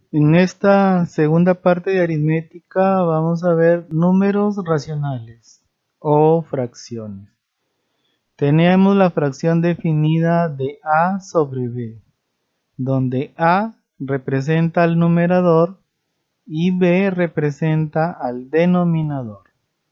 En esta segunda parte de aritmética vamos a ver números racionales o fracciones. Tenemos la fracción definida de A sobre B, donde A representa al numerador y B representa al denominador.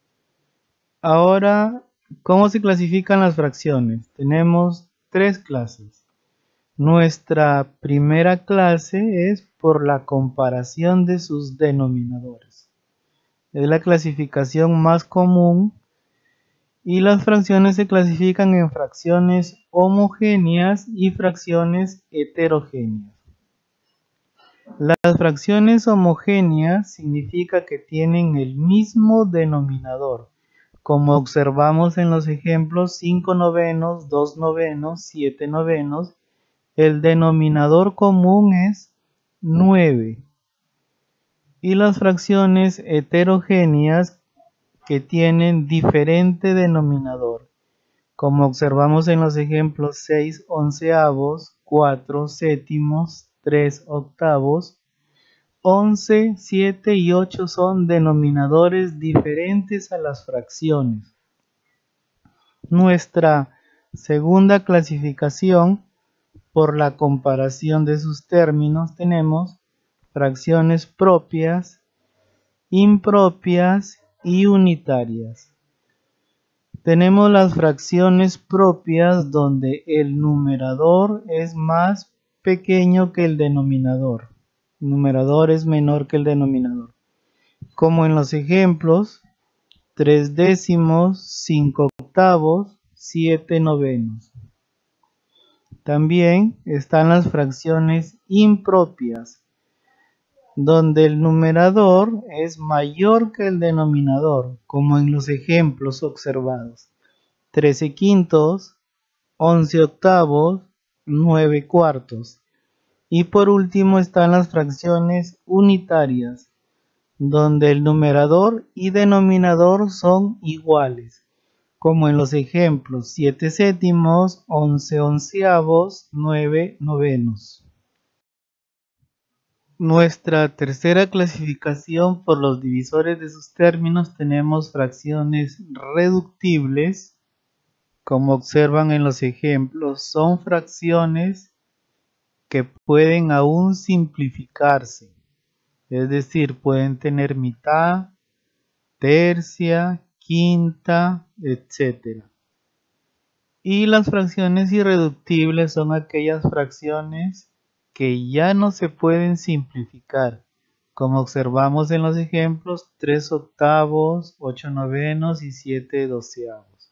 Ahora, ¿cómo se clasifican las fracciones? Tenemos tres clases. Nuestra primera clase es por la comparación de sus denominadores. Es la clasificación más común y las fracciones se clasifican en fracciones homogéneas y fracciones heterogéneas. Las fracciones homogéneas significa que tienen el mismo denominador, como observamos en los ejemplos 5 novenos, 2 novenos, 7 novenos. El denominador común es 9. Y las fracciones heterogéneas que tienen diferente denominador, como observamos en los ejemplos 6 onceavos, 4 séptimos, 3 octavos, 11, 7 y 8 son denominadores diferentes a las fracciones. Nuestra segunda clasificación, por la comparación de sus términos, tenemos fracciones propias, impropias y unitarias. Tenemos las fracciones propias donde el numerador es más pequeño que el denominador. El numerador es menor que el denominador. Como en los ejemplos 3 décimos, 5 octavos, 7 novenos. También están las fracciones impropias, donde el numerador es mayor que el denominador, como en los ejemplos observados. 13 quintos, 11 octavos, 9 cuartos. Y por último están las fracciones unitarias, donde el numerador y denominador son iguales, como en los ejemplos 7 séptimos, 11 onceavos, 9 novenos. Nuestra tercera clasificación por los divisores de sus términos tenemos fracciones reductibles, como observan en los ejemplos, son fracciones que pueden aún simplificarse, es decir, pueden tener mitad, tercia, quinta, etc. Y las fracciones irreductibles son aquellas fracciones que ya no se pueden simplificar, como observamos en los ejemplos 3 octavos, 8 novenos y 7 doceavos.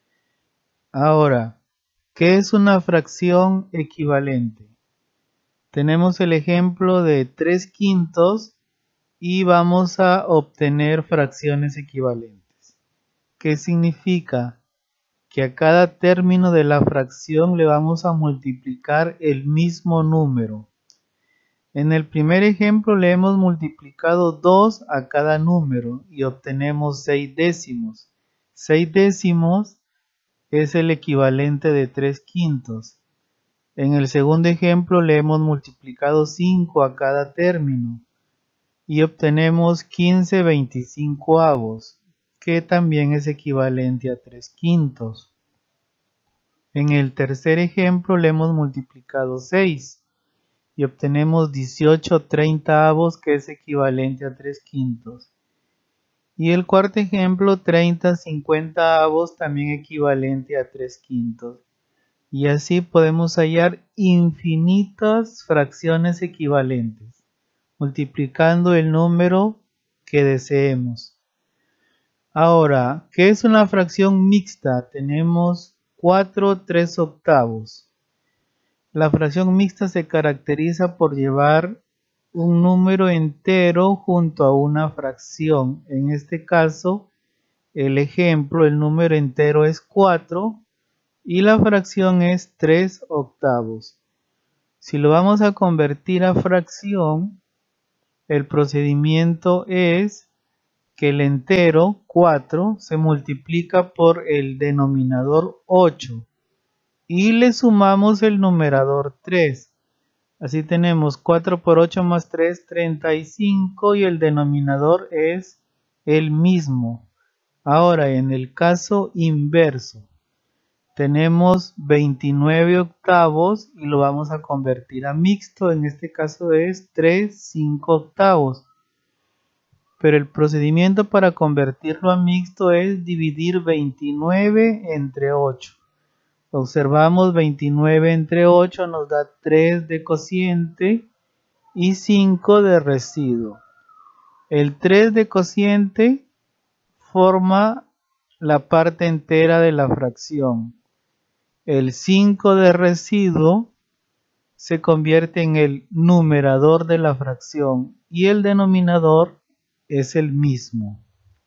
Ahora, ¿qué es una fracción equivalente? Tenemos el ejemplo de 3 quintos y vamos a obtener fracciones equivalentes. ¿Qué significa? Que a cada término de la fracción le vamos a multiplicar el mismo número. En el primer ejemplo le hemos multiplicado 2 a cada número y obtenemos 6 décimos. 6 décimos es el equivalente de 3 quintos. En el segundo ejemplo le hemos multiplicado 5 a cada término y obtenemos 15 veinticincoavos, que también es equivalente a 3 quintos. En el tercer ejemplo le hemos multiplicado 6 y obtenemos 18 treintaavos, que es equivalente a 3 quintos. Y el cuarto ejemplo 30 cincuentaavos, también equivalente a 3 quintos. Y así podemos hallar infinitas fracciones equivalentes, multiplicando el número que deseemos. Ahora, ¿qué es una fracción mixta? Tenemos 4 3 octavos. La fracción mixta se caracteriza por llevar un número entero junto a una fracción. En este caso, el ejemplo, el número entero es 4 y la fracción es 3 octavos. Si lo vamos a convertir a fracción, el procedimiento es que el entero 4 se multiplica por el denominador 8 y le sumamos el numerador 3. Así tenemos 4 por 8 más 3, 35 y el denominador es el mismo. Ahora, en el caso inverso, tenemos 29 octavos y lo vamos a convertir a mixto. En este caso es 3, 5 octavos. Pero el procedimiento para convertirlo a mixto es dividir 29 entre 8. Observamos 29 entre 8 nos da 3 de cociente y 5 de residuo. El 3 de cociente forma la parte entera de la fracción. El 5 de residuo se convierte en el numerador de la fracción y el denominador es el mismo.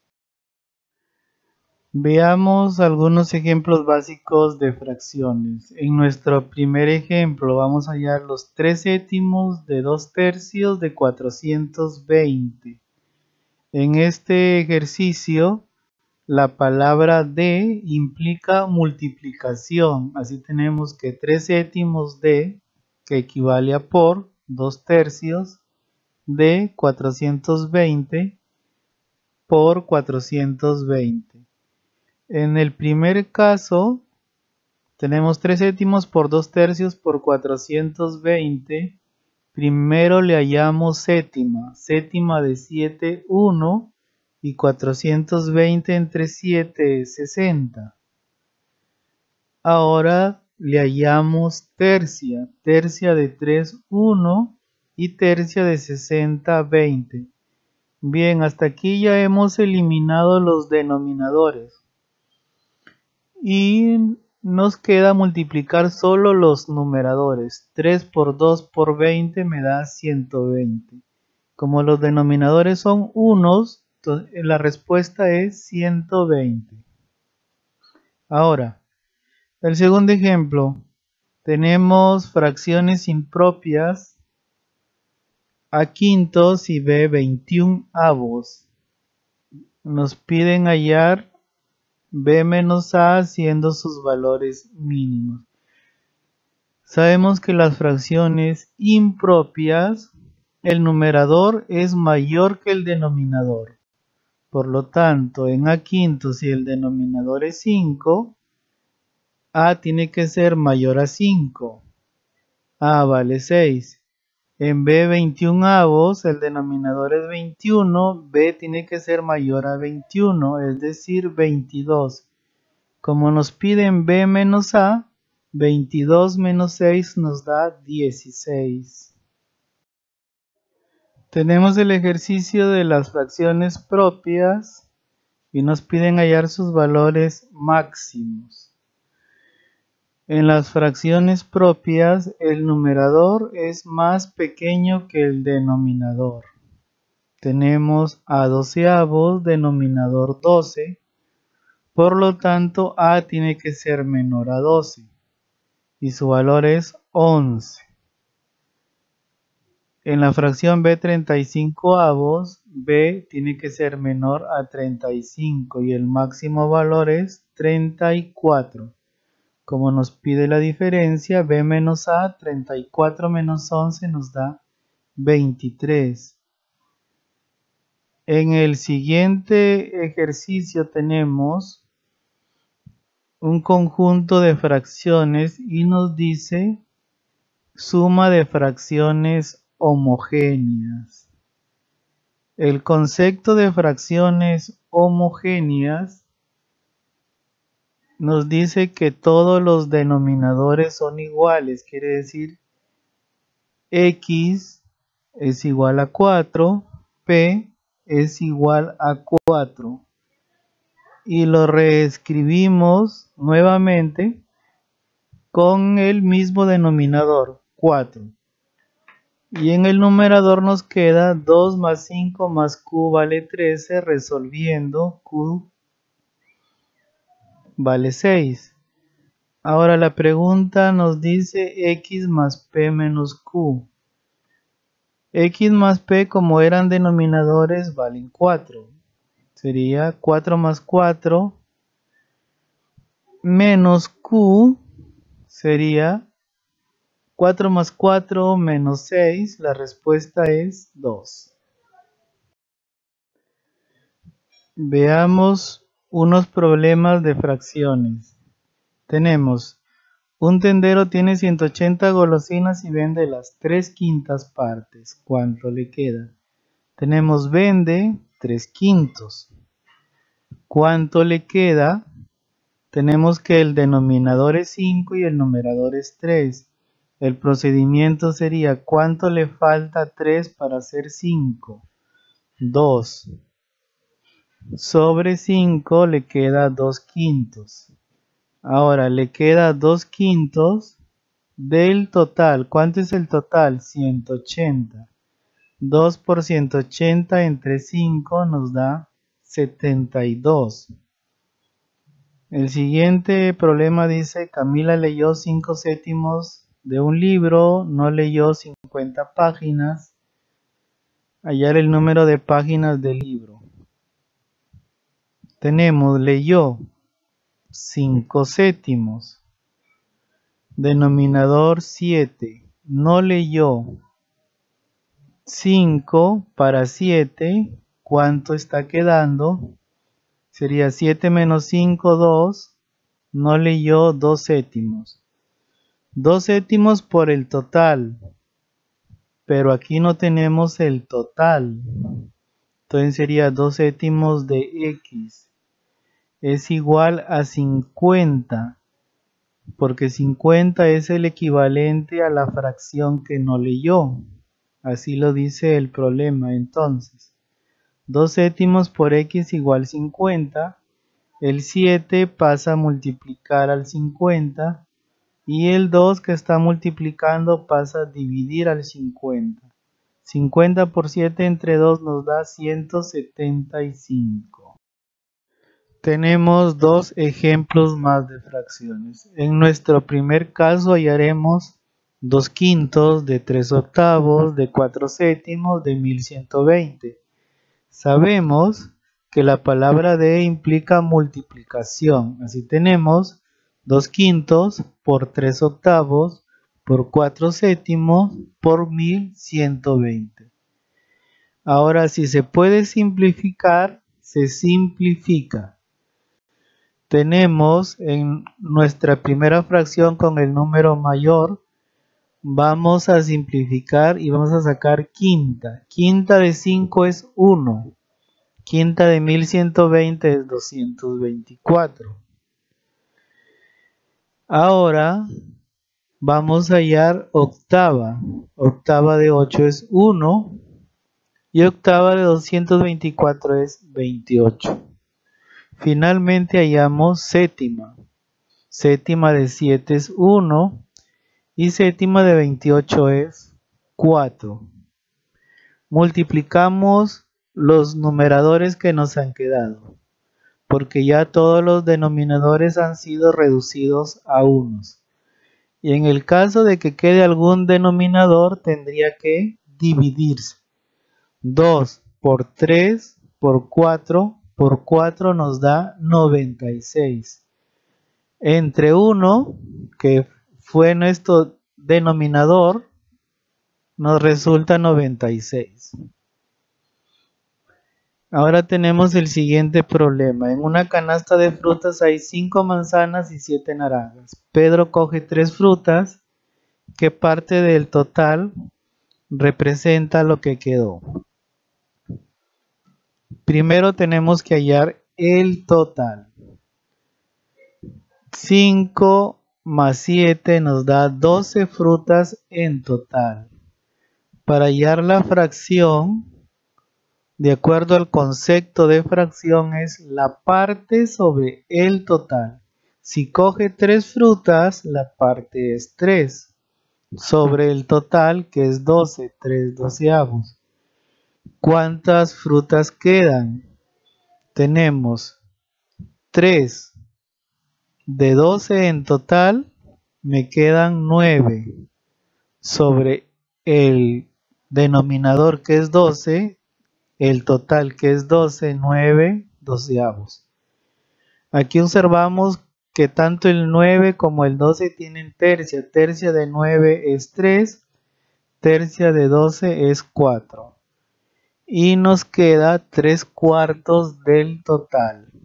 Veamos algunos ejemplos básicos de fracciones. En nuestro primer ejemplo vamos a hallar los 3 séptimos de 2 tercios de 420. En este ejercicio la palabra de implica multiplicación. Así tenemos que 3 séptimos de, que equivale a por 2 tercios de 420 por 420. En el primer caso tenemos 3 séptimos por 2 tercios por 420. Primero le hallamos séptima. Séptima de 7, 1. Y 420 entre 7 es 60. Ahora le hallamos tercia. Tercia de 3, 1. Y tercia de 60, 20. Bien, hasta aquí ya hemos eliminado los denominadores. Y nos queda multiplicar solo los numeradores. 3 por 2 por 20 me da 120. Como los denominadores son unos, entonces la respuesta es 120. Ahora, el segundo ejemplo. Tenemos fracciones impropias a quintos y b 21 avos. Nos piden hallar b menos a siendo sus valores mínimos. Sabemos que las fracciones impropias, el numerador es mayor que el denominador. Por lo tanto, en a quintos si el denominador es 5, a tiene que ser mayor a 5. A vale 6. En b 21 avos, el denominador es 21, b tiene que ser mayor a 21, es decir, 22. Como nos piden b menos a, 22 menos 6 nos da 16. Tenemos el ejercicio de las fracciones propias y nos piden hallar sus valores máximos. En las fracciones propias, el numerador es más pequeño que el denominador. Tenemos a doceavos, denominador 12. Por lo tanto, a tiene que ser menor a 12. Y su valor es 11. En la fracción b 35 avos, b tiene que ser menor a 35 y el máximo valor es 34. Como nos pide la diferencia, b menos a, 34 menos 11 nos da 23. En el siguiente ejercicio tenemos un conjunto de fracciones y nos dice suma de fracciones homogéneas. El concepto de fracciones homogéneas nos dice que todos los denominadores son iguales, quiere decir x es igual a 4, p es igual a 4 y lo reescribimos nuevamente con el mismo denominador 4 y en el numerador nos queda 2 más 5 más q vale 13, resolviendo q vale 6. Ahora la pregunta nos dice x más p menos q. X más p, como eran denominadores, valen 4. Sería 4 más 4 menos q sería 4 más 4 menos 6, la respuesta es 2. Veamos unos problemas de fracciones. Tenemos, un tendero tiene 180 golosinas y vende las 3/5 partes. ¿Cuánto le queda? Tenemos vende 3/5. ¿Cuánto le queda? Tenemos que el denominador es 5 y el numerador es 3. El procedimiento sería, ¿cuánto le falta a 3 para hacer 5? 2. Sobre 5 le queda 2/5. Ahora le queda 2/5 del total. ¿Cuánto es el total? 180. 2 por 180 entre 5 nos da 72. El siguiente problema dice, Camila leyó 5/7 de un libro, no leyó 50 páginas. Hallar el número de páginas del libro. Tenemos, leyó 5/7. Denominador 7. No leyó 5 para 7. ¿Cuánto está quedando? Sería 7 menos 5, 2. No leyó 2/7. 2/7 por el total. Pero aquí no tenemos el total. Entonces sería 2/7 de x. Es igual a 50. Porque 50 es el equivalente a la fracción que no leyó. Así lo dice el problema. Entonces, 2/7 por x igual 50. El 7 pasa a multiplicar al 50. Y el 2 que está multiplicando pasa a dividir al 50. 50 por 7 entre 2 nos da 175. Tenemos dos ejemplos más de fracciones. En nuestro primer caso hallaremos 2/5 de 3/8 de 4/7 de 1120. Sabemos que la palabra de implica multiplicación. Así tenemos 2/5 por 3/8 por 4/7 por 1120. Ahora, si se puede simplificar, se simplifica. Tenemos en nuestra primera fracción con el número mayor, vamos a simplificar y vamos a sacar quinta. Quinta de 5 es 1. Quinta de 1120 es 224. Ahora vamos a hallar octava. Octava de 8 es 1 y octava de 224 es 28. Finalmente hallamos séptima. Séptima de 7 es 1 y séptima de 28 es 4. Multiplicamos los numeradores que nos han quedado, porque ya todos los denominadores han sido reducidos a unos. Y en el caso de que quede algún denominador, tendría que dividirse. 2 por 3 por 4 por 4 nos da 96. Entre 1, que fue nuestro denominador, nos resulta 96. Ahora tenemos el siguiente problema. En una canasta de frutas hay 5 manzanas y 7 naranjas. Pedro coge 3 frutas. ¿Qué parte del total representa lo que quedó? Primero tenemos que hallar el total. 5 más 7 nos da 12 frutas en total. Para hallar la fracción, de acuerdo al concepto de fracción, es la parte sobre el total. Si coge 3 frutas, la parte es 3 sobre el total, que es 12, 3/12. ¿Cuántas frutas quedan? Tenemos 3 de 12 en total, me quedan 9 sobre el denominador que es 12, el total que es 12, 9/12. Aquí observamos que tanto el 9 como el 12 tienen tercia. Tercia de 9 es 3, tercia de 12 es 4. Y nos queda 3 cuartos del total.